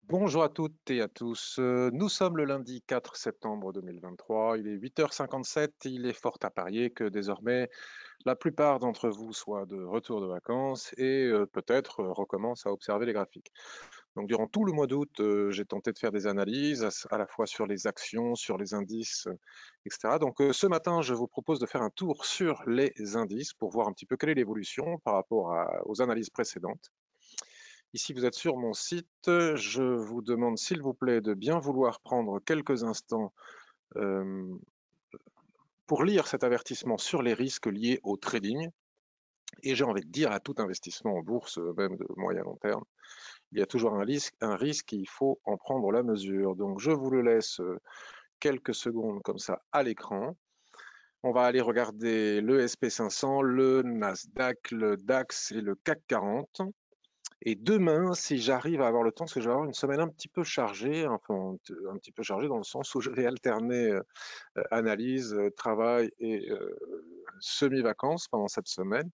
Bonjour à toutes et à tous. Nous sommes le lundi 4 septembre 2023. Il est 8h57. Il est fort à parier que désormais la plupart d'entre vous soient de retour de vacances et peut-être recommencent à observer les graphiques. Donc durant tout le mois d'août, j'ai tenté de faire des analyses à la fois sur les actions, sur les indices, etc. Donc ce matin, je vous propose de faire un tour sur les indices pour voir un petit peu quelle est l'évolution par rapport aux analyses précédentes. Ici, vous êtes sur mon site. Je vous demande, s'il vous plaît, de bien vouloir prendre quelques instants euh, pour lire cet avertissement sur les risques liés au trading. Et j'ai envie de dire à tout investissement en bourse, même de moyen long terme, il y a toujours un risque et il faut en prendre la mesure. Donc, je vous le laisse quelques secondes comme ça à l'écran. On va aller regarder le SP500, le Nasdaq, le DAX et le CAC 40. Et demain, si j'arrive à avoir le temps, parce que je vais avoir une semaine un petit peu chargée, enfin un petit peu chargée dans le sens où je vais alterner analyse, travail et semi-vacances pendant cette semaine,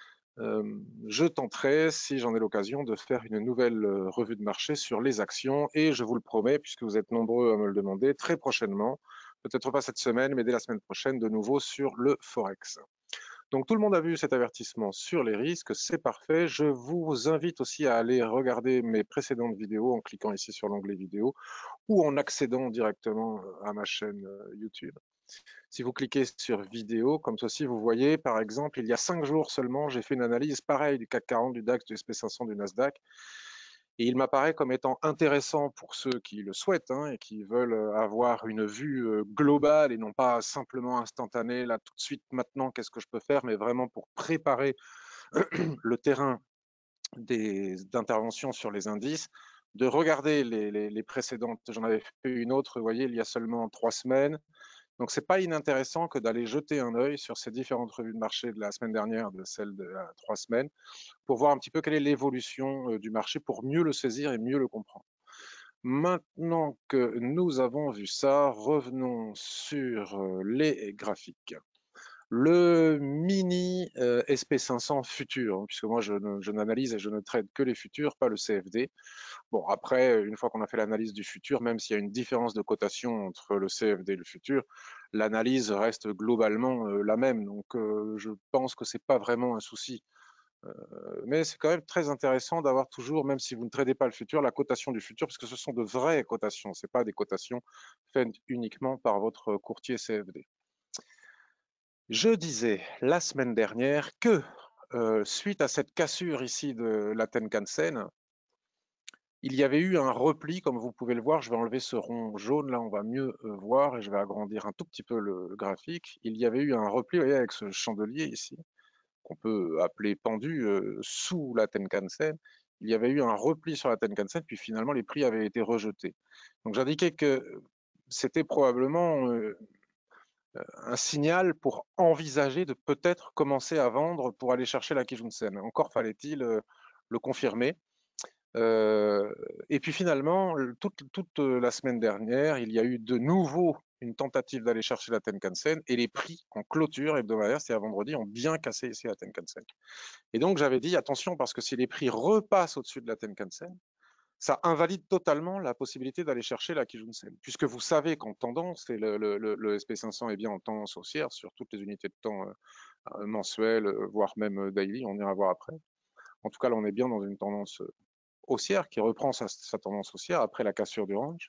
je tenterai, si j'en ai l'occasion, de faire une nouvelle revue de marché sur les actions. Et je vous le promets, puisque vous êtes nombreux à me le demander, très prochainement, peut-être pas cette semaine, mais dès la semaine prochaine, de nouveau sur le Forex. Donc tout le monde a vu cet avertissement sur les risques, c'est parfait. Je vous invite aussi à aller regarder mes précédentes vidéos en cliquant ici sur l'onglet vidéo ou en accédant directement à ma chaîne YouTube. Si vous cliquez sur vidéo, comme ceci, vous voyez par exemple, il y a 5 jours seulement, j'ai fait une analyse pareille du CAC 40, du DAX, du SP500, du Nasdaq. Et il m'apparaît comme étant intéressant pour ceux qui le souhaitent et qui veulent avoir une vue globale et non pas simplement instantanée, là tout de suite, maintenant, qu'est-ce que je peux faire, mais vraiment pour préparer le terrain d'intervention sur les indices, de regarder les précédentes. J'en avais fait une autre, vous voyez, il y a seulement 3 semaines. Donc, c'est pas inintéressant que d'aller jeter un œil sur ces différentes revues de marché de la semaine dernière, de celle de 3 semaines, pour voir un petit peu quelle est l'évolution du marché, pour mieux le saisir et mieux le comprendre. Maintenant que nous avons vu ça, revenons sur les graphiques. Le mini SP500 futur, puisque moi je n'analyse et je ne trade que les futurs, pas le CFD. Bon, après, une fois qu'on a fait l'analyse du futur, même s'il y a une différence de cotation entre le CFD et le futur, l'analyse reste globalement la même. Donc je pense que c'est pas vraiment un souci. Mais c'est quand même très intéressant d'avoir toujours, même si vous ne tradez pas le futur, la cotation du futur, parce que ce sont de vraies cotations, ce pas des cotations faites uniquement par votre courtier CFD. Je disais la semaine dernière que suite à cette cassure ici de la Tenkan-sen, il y avait eu un repli, comme vous pouvez le voir. Je vais enlever ce rond jaune, là on va mieux voir et je vais agrandir un tout petit peu le graphique. Il y avait eu un repli, vous voyez, avec ce chandelier ici, qu'on peut appeler pendu sous la Tenkan-sen. Il y avait eu un repli sur la Tenkan-sen, puis finalement les prix avaient été rejetés. Donc j'indiquais que c'était probablement un signal pour envisager de peut-être commencer à vendre pour aller chercher la Kijun-sen. Encore fallait-il le confirmer. Euh, et puis finalement, toute la semaine dernière, il y a eu de nouveau une tentative d'aller chercher la Tenkan-sen et les prix en clôture hebdomadaire, c'est à vendredi, ont bien cassé ici la Tenkan-sen. Et donc j'avais dit attention parce que si les prix repassent au-dessus de la Tenkan-sen, ça invalide totalement la possibilité d'aller chercher la Kijun-sen, puisque vous savez qu'en tendance, et le SP500 est bien en tendance haussière sur toutes les unités de temps mensuelles, voire même daily, on ira voir après. En tout cas, là, on est bien dans une tendance haussière qui reprend sa tendance haussière après la cassure du range.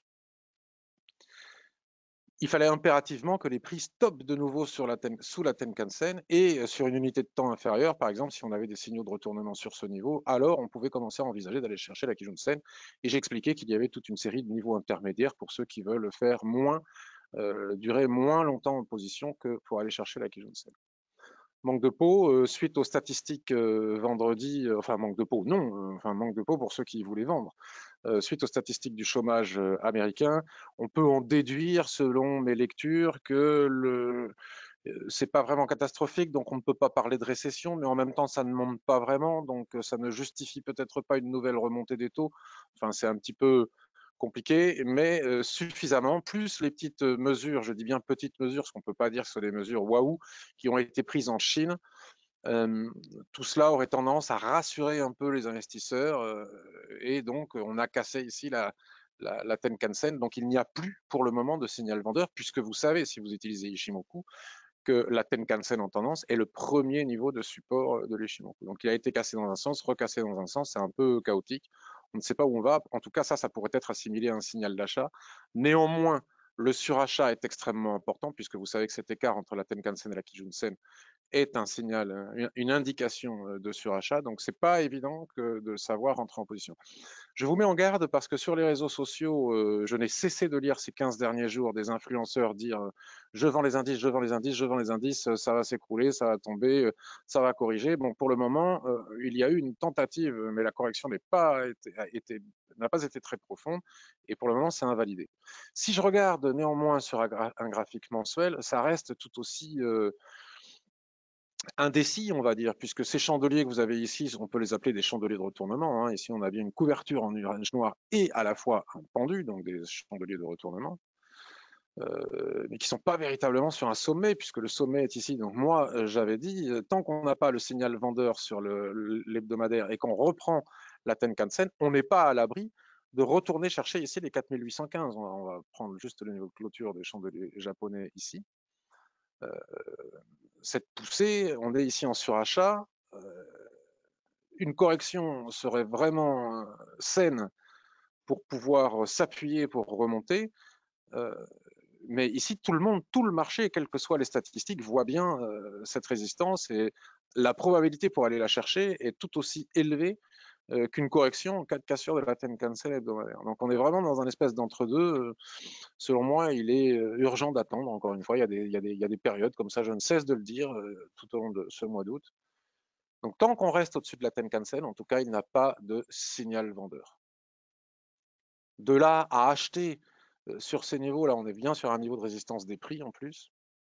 Il fallait impérativement que les prix stoppent de nouveau sous la Tenkan-sen et sur une unité de temps inférieure, par exemple, si on avait des signaux de retournement sur ce niveau, alors on pouvait commencer à envisager d'aller chercher la Kijun-sen. Et j'ai expliqué qu'il y avait toute une série de niveaux intermédiaires pour ceux qui veulent faire durer moins longtemps en position que pour aller chercher la Kijun-sen. Manque de peau, suite aux statistiques vendredi, enfin manque de peau, non, enfin manque de peau pour ceux qui voulaient vendre. Suite aux statistiques du chômage américain, on peut en déduire, selon mes lectures, que c'est pas vraiment catastrophique, donc on ne peut pas parler de récession, mais en même temps ça ne monte pas vraiment, donc ça ne justifie peut-être pas une nouvelle remontée des taux. Enfin, c'est un petit peu compliqué, mais suffisamment, plus les petites mesures, je dis bien petites mesures, parce qu'on ne peut pas dire que ce sont des mesures waouh, qui ont été prises en Chine, Tout cela aurait tendance à rassurer un peu les investisseurs et donc on a cassé ici la Tenkan-sen. Donc il n'y a plus pour le moment de signal vendeur puisque vous savez, si vous utilisez Ishimoku, que la Tenkan-sen en tendance est le premier niveau de support de l'Ishimoku. Donc il a été cassé dans un sens, recassé dans un sens, c'est un peu chaotique. On ne sait pas où on va. En tout cas, ça pourrait être assimilé à un signal d'achat. Néanmoins, le surachat est extrêmement important puisque vous savez que cet écart entre la Tenkan-sen et la Kijun-sen est un signal, une indication de surachat. Donc, c'est pas évident que de savoir rentrer en position. Je vous mets en garde parce que sur les réseaux sociaux, je n'ai cessé de lire ces 15 derniers jours des influenceurs dire je vends les indices, je vends les indices, je vends les indices, ça va s'écrouler, ça va tomber, ça va corriger. Bon, pour le moment, il y a eu une tentative, mais la correction n'a pas été très profonde et pour le moment, c'est invalidé. Si je regarde néanmoins sur un graphique mensuel, ça reste tout aussi indécis, on va dire, puisque ces chandeliers que vous avez ici, on peut les appeler des chandeliers de retournement. Hein. Ici, on a bien une couverture en nuage noir et à la fois un pendu, donc des chandeliers de retournement, mais qui ne sont pas véritablement sur un sommet, puisque le sommet est ici. Donc moi, j'avais dit, tant qu'on n'a pas le signal vendeur sur l'hebdomadaire et qu'on reprend la Tenkan-sen, on n'est pas à l'abri de retourner chercher ici les 4815. On va prendre juste le niveau de clôture des chandeliers japonais ici. Cette poussée, on est ici en surachat. Une correction serait vraiment saine pour pouvoir s'appuyer pour remonter. Mais ici, tout le marché, quelles que soient les statistiques, voit bien cette résistance et la probabilité pour aller la chercher est tout aussi élevée qu'une correction en cas de cassure de la Tenkan-sen hebdomadaire. Donc on est vraiment dans un espèce d'entre-deux. Selon moi, il est urgent d'attendre. Encore une fois, il y a des périodes comme ça, je ne cesse de le dire tout au long de ce mois d'août. Donc tant qu'on reste au-dessus de la Tenkan-sen, en tout cas, il n'a pas de signal vendeur. De là à acheter sur ces niveaux, là, on est bien sur un niveau de résistance des prix en plus.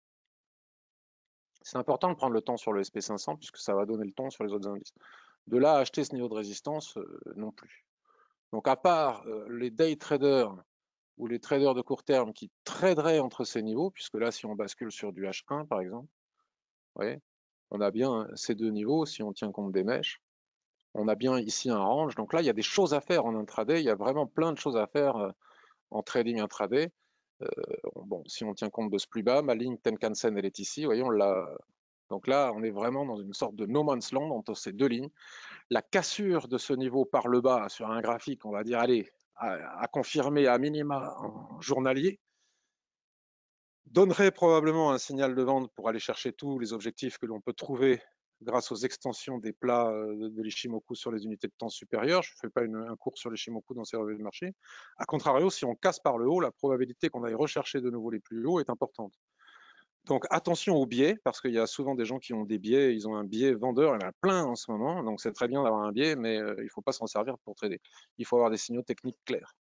C'est important de prendre le temps sur le SP500 puisque ça va donner le ton sur les autres indices. De là à acheter ce niveau de résistance, non plus. Donc à part les day traders ou les traders de court terme qui traderaient entre ces niveaux, puisque là, si on bascule sur du H1 par exemple, vous voyez, on a bien ces deux niveaux si on tient compte des mèches. On a bien ici un range. Donc là, il y a des choses à faire en intraday. Il y a vraiment plein de choses à faire en trading intraday. Bon, si on tient compte de ce plus bas, ma ligne Tenkan-sen, elle est ici. Vous voyez, on l'a. Donc là, on est vraiment dans une sorte de no man's land entre ces deux lignes. La cassure de ce niveau par le bas sur un graphique, on va dire, allez, à confirmer à minima en journalier, donnerait probablement un signal de vente pour aller chercher tous les objectifs que l'on peut trouver grâce aux extensions des plats de l'Ishimoku sur les unités de temps supérieures. Je ne fais pas un cours sur l'Ishimoku dans ces revues de marché. A contrario, si on casse par le haut, la probabilité qu'on aille rechercher de nouveau les plus hauts est importante. Donc attention aux biais, parce qu'il y a souvent des gens qui ont des biais, ils ont un biais vendeur, il y en a plein en ce moment, donc c'est très bien d'avoir un biais, mais il ne faut pas s'en servir pour trader. Il faut avoir des signaux techniques clairs.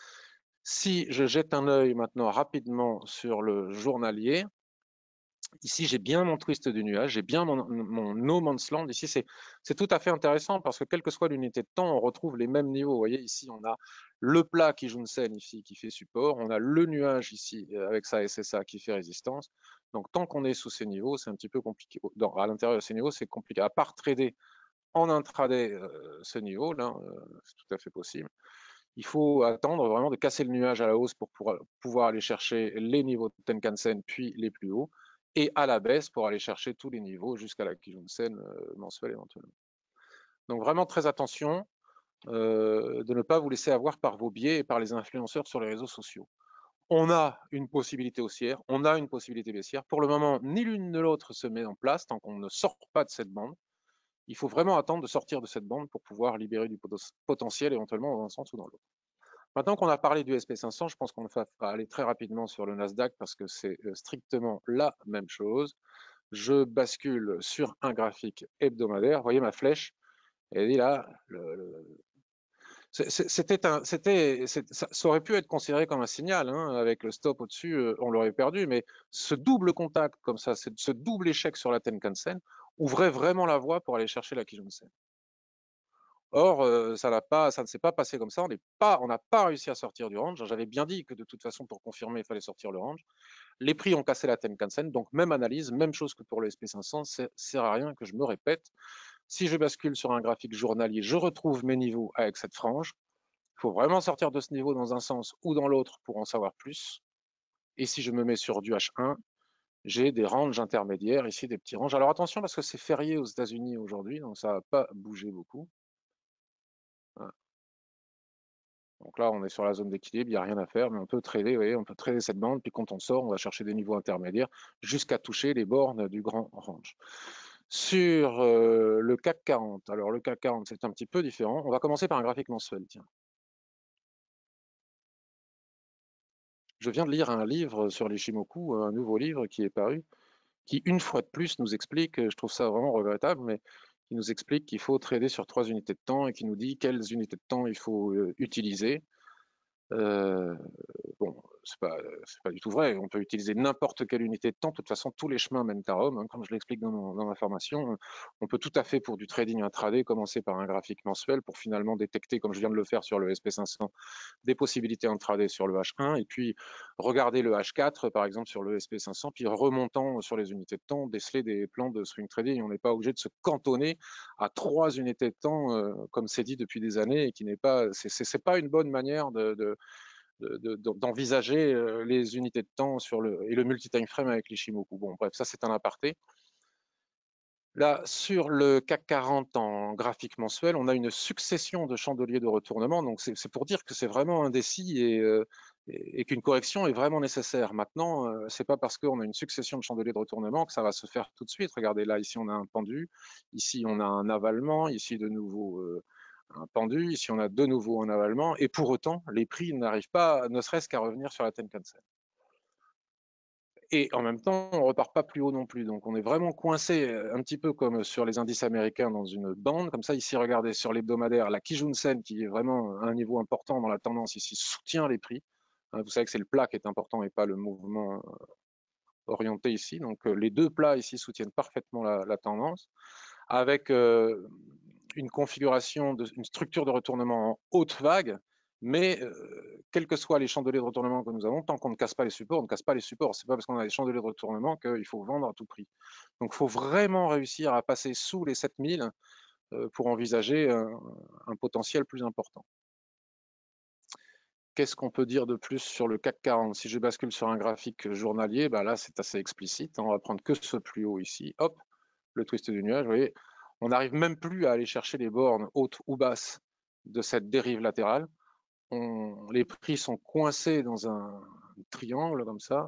Si je jette un œil maintenant rapidement sur le journalier, ici j'ai bien mon twist du nuage, j'ai bien mon no man's land. Ici c'est tout à fait intéressant parce que quelle que soit l'unité de temps, on retrouve les mêmes niveaux. Vous voyez ici on a le plat Kijun-sen ici qui fait support, on a le nuage ici avec sa SSA qui fait résistance. Donc tant qu'on est sous ces niveaux, c'est un petit peu compliqué. À l'intérieur de ces niveaux, c'est compliqué. À part trader en intraday ce niveau là, c'est tout à fait possible. Il faut attendre vraiment de casser le nuage à la hausse pour pouvoir aller chercher les niveaux de Tenkan-sen puis les plus hauts et à la baisse pour aller chercher tous les niveaux jusqu'à la Kijun-sen mensuelle éventuellement. Donc vraiment très attention de ne pas vous laisser avoir par vos biais et par les influenceurs sur les réseaux sociaux. On a une possibilité haussière, on a une possibilité baissière. Pour le moment, ni l'une ni l'autre se met en place tant qu'on ne sort pas de cette bande. Il faut vraiment attendre de sortir de cette bande pour pouvoir libérer du potentiel éventuellement dans un sens ou dans l'autre. Maintenant qu'on a parlé du SP500, je pense qu'on va aller très rapidement sur le Nasdaq parce que c'est strictement la même chose. Je bascule sur un graphique hebdomadaire. Vous voyez ma flèche, elle est là. Ça aurait pu être considéré comme un signal, hein, avec le stop au-dessus, on l'aurait perdu, mais ce double contact comme ça, ce double échec sur la Tenkan-sen ouvrait vraiment la voie pour aller chercher la Kijun-sen. Or, ça ne s'est pas passé comme ça. On n'a pas réussi à sortir du range. J'avais bien dit que de toute façon, pour confirmer, il fallait sortir le range. Les prix ont cassé la Tenkan-sen, donc même analyse, même chose que pour le SP500, ça sert à rien que je me répète. Si je bascule sur un graphique journalier, je retrouve mes niveaux avec cette frange. Il faut vraiment sortir de ce niveau dans un sens ou dans l'autre pour en savoir plus. Et si je me mets sur du H1, j'ai des ranges intermédiaires, ici des petits ranges. Alors attention parce que c'est férié aux États-Unis aujourd'hui, donc ça va pas bouger beaucoup. Donc là, on est sur la zone d'équilibre, il n'y a rien à faire, mais on peut trader, vous voyez, on peut trader cette bande, puis quand on sort, on va chercher des niveaux intermédiaires jusqu'à toucher les bornes du grand range. Sur le CAC 40, alors le CAC 40, c'est un petit peu différent. On va commencer par un graphique mensuel, tiens. Je viens de lire un livre sur l'Ishimoku, un nouveau livre qui est paru, qui une fois de plus nous explique, je trouve ça vraiment regrettable, mais qui nous explique qu'il faut trader sur 3 unités de temps et qui nous dit quelles unités de temps il faut utiliser. Euh, bon, c'est pas du tout vrai. On peut utiliser n'importe quelle unité de temps. De toute façon, tous les chemins mènent à Rome. Hein, comme je l'explique dans ma formation, on peut tout à fait, pour du trading intraday, commencer par un graphique mensuel pour finalement détecter, comme je viens de le faire sur le SP500, des possibilités intraday sur le H1 et puis regarder le H4, par exemple, sur le SP500, puis remontant sur les unités de temps, déceler des plans de swing trading. On n'est pas obligé de se cantonner à 3 unités de temps, comme c'est dit depuis des années, et qui n'est pas, c'est pas une bonne manière d'envisager les unités de temps et le multi-time frame avec l'Ishimoku. Bon, bref, ça c'est un aparté. Là, sur le CAC 40 en graphique mensuel, on a une succession de chandeliers de retournement. Donc, c'est pour dire que c'est vraiment indécis et qu'une correction est vraiment nécessaire. Maintenant, c'est pas parce qu'on a une succession de chandeliers de retournement que ça va se faire tout de suite. Regardez là, ici on a un pendu, ici on a un avalement, ici de nouveau un pendu, ici on a de nouveau un avalement, et pour autant, les prix n'arrivent pas, ne serait-ce qu'à revenir sur la Tenkan-sen. Et en même temps, on repart pas plus haut non plus. Donc on est vraiment coincé un petit peu comme sur les indices américains dans une bande. Comme ça, ici, regardez sur l'hebdomadaire, la Kijun-sen, qui est vraiment à un niveau important dans la tendance, ici, soutient les prix. Vous savez que c'est le plat qui est important et pas le mouvement orienté ici. Donc les deux plats ici soutiennent parfaitement la tendance. Avec une configuration, une structure de retournement en haute vague, mais quels que soient les chandeliers de retournement que nous avons, tant qu'on ne casse pas les supports, on ne casse pas les supports. C'est pas parce qu'on a des chandeliers de retournement qu'il faut vendre à tout prix. Donc il faut vraiment réussir à passer sous les 7000 pour envisager un potentiel plus important. Qu'est-ce qu'on peut dire de plus sur le CAC 40? Si je bascule sur un graphique journalier, bah là c'est assez explicite. On va prendre que ce plus haut ici. Hop, le twist du nuage, vous voyez, on n'arrive même plus à aller chercher les bornes hautes ou basses de cette dérive latérale. Les prix sont coincés dans un triangle comme ça.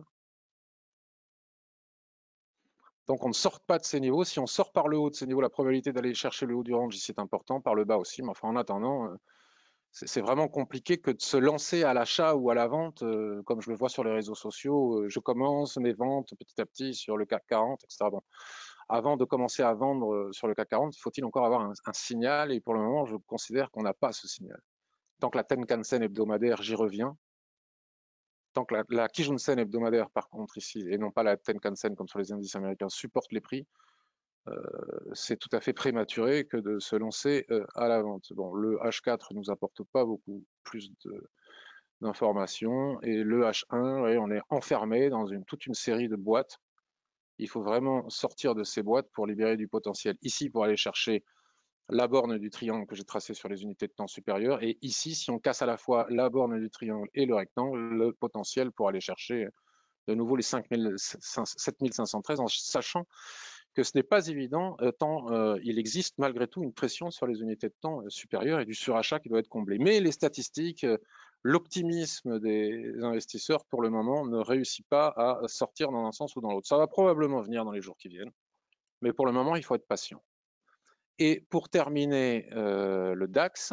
Donc on ne sort pas de ces niveaux. Si on sort par le haut de ces niveaux, la probabilité d'aller chercher le haut du range ici est important, par le bas aussi. Mais enfin, en attendant, c'est vraiment compliqué que de se lancer à l'achat ou à la vente, comme je le vois sur les réseaux sociaux. Je commence mes ventes petit à petit sur le CAC 40, etc. Bon, avant de commencer à vendre sur le CAC 40, faut-il encore avoir un signal? Et pour le moment, je considère qu'on n'a pas ce signal. Tant que la Tenkan-sen hebdomadaire, j'y reviens. Tant que la Kijun-sen hebdomadaire, par contre, ici, et non pas la Tenkan-sen comme sur les indices américains, supporte les prix, c'est tout à fait prématuré que de se lancer à la vente. Bon, le H4 ne nous apporte pas beaucoup plus d'informations, et le H1, ouais, on est enfermé dans toute une série de boîtes. Il faut vraiment sortir de ces boîtes pour libérer du potentiel. Ici, pour aller chercher la borne du triangle que j'ai tracé sur les unités de temps supérieures. Et ici, si on casse à la fois la borne du triangle et le rectangle, le potentiel pour aller chercher de nouveau les 7513, en sachant que ce n'est pas évident, tant il existe malgré tout une pression sur les unités de temps supérieures et du surachat qui doit être comblé. Mais les statistiques, l'optimisme des investisseurs, pour le moment, ne réussit pas à sortir dans un sens ou dans l'autre. Ça va probablement venir dans les jours qui viennent, mais pour le moment, il faut être patient. Et pour terminer le DAX,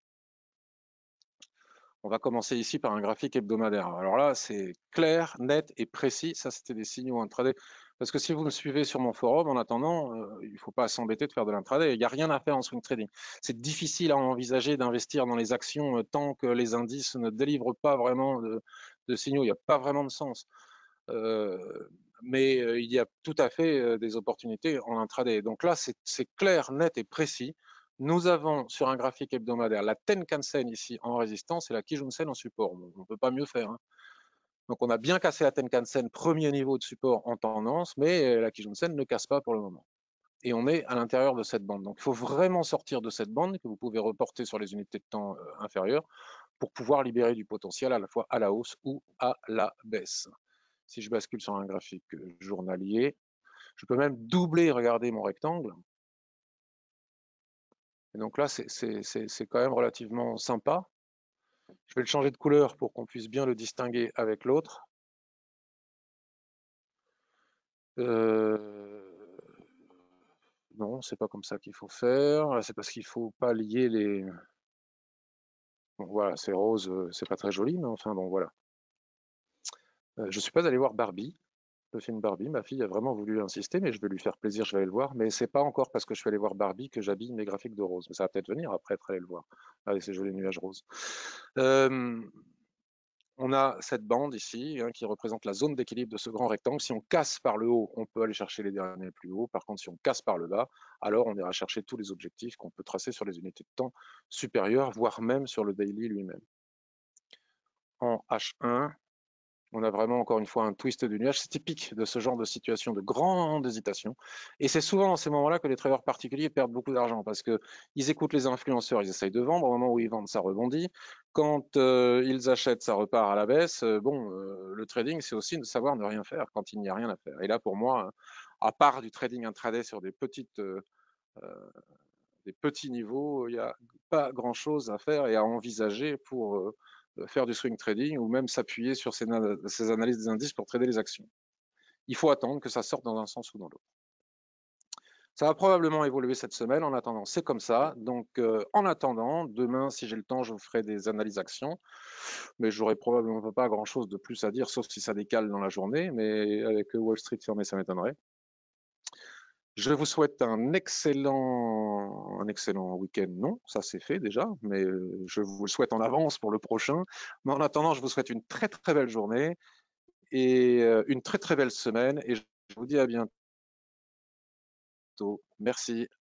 on va commencer ici par un graphique hebdomadaire. Alors là, c'est clair, net et précis. Ça, c'était des signaux intraday. Parce que si vous me suivez sur mon forum, en attendant, il ne faut pas s'embêter de faire de l'intraday. Il n'y a rien à faire en swing trading. C'est difficile à envisager d'investir dans les actions tant que les indices ne délivrent pas vraiment de signaux. Il n'y a pas vraiment de sens. Mais il y a tout à fait des opportunités en intraday. Donc là, c'est clair, net et précis. Nous avons sur un graphique hebdomadaire la Tenkan-sen ici en résistance et la Kijun-sen en support. On ne peut pas mieux faire. Hein. Donc on a bien cassé la Tenkan-sen, premier niveau de support en tendance, mais la Kijun-sen ne casse pas pour le moment. Et on est à l'intérieur de cette bande. Donc il faut vraiment sortir de cette bande que vous pouvez reporter sur les unités de temps inférieures pour pouvoir libérer du potentiel à la fois à la hausse ou à la baisse. Si je bascule sur un graphique journalier, je peux même doubler, regardez mon rectangle. Et donc là, c'est quand même relativement sympa. Je vais le changer de couleur pour qu'on puisse bien le distinguer avec l'autre. Non, c'est pas comme ça qu'il faut faire. C'est parce qu'il faut pas lier les. Bon, voilà, c'est rose, c'est pas très joli, mais enfin bon, voilà. Je suis pas allé voir Barbie, le film Barbie. Ma fille a vraiment voulu insister, mais je vais lui faire plaisir, je vais aller le voir. Mais c'est pas encore parce que je suis allé voir Barbie que j'habille mes graphiques de rose. Mais ça va peut-être venir après être allé le voir. Allez, ces jolis nuages roses. On a cette bande ici hein, qui représente la zone d'équilibre de ce grand rectangle. Si on casse par le haut, on peut aller chercher les derniers plus hauts. Par contre, si on casse par le bas, alors on ira chercher tous les objectifs qu'on peut tracer sur les unités de temps supérieures, voire même sur le daily lui-même. En H1, on a vraiment encore une fois un twist du nuage. C'est typique de ce genre de situation de grande hésitation. Et c'est souvent dans ces moments-là que les traders particuliers perdent beaucoup d'argent parce qu'ils écoutent les influenceurs, ils essayent de vendre. Au moment où ils vendent, ça rebondit. Quand ils achètent, ça repart à la baisse. Le trading, c'est aussi de savoir ne rien faire quand il n'y a rien à faire. Et là, pour moi, à part du trading intraday sur des petits niveaux, il n'y a pas grand-chose à faire et à envisager pour faire du swing trading ou même s'appuyer sur ces analyses des indices pour trader les actions. Il faut attendre que ça sorte dans un sens ou dans l'autre. Ça va probablement évoluer cette semaine. En attendant, c'est comme ça. Donc, en attendant, demain, si j'ai le temps, je vous ferai des analyses actions. Mais j'aurai probablement pas grand-chose de plus à dire, sauf si ça décale dans la journée. Mais avec Wall Street fermé, ça m'étonnerait. Je vous souhaite un excellent week-end. Non, ça c'est fait déjà, mais je vous le souhaite en avance pour le prochain. Mais en attendant, je vous souhaite une très très belle journée et une très très belle semaine. Et je vous dis à bientôt. Merci.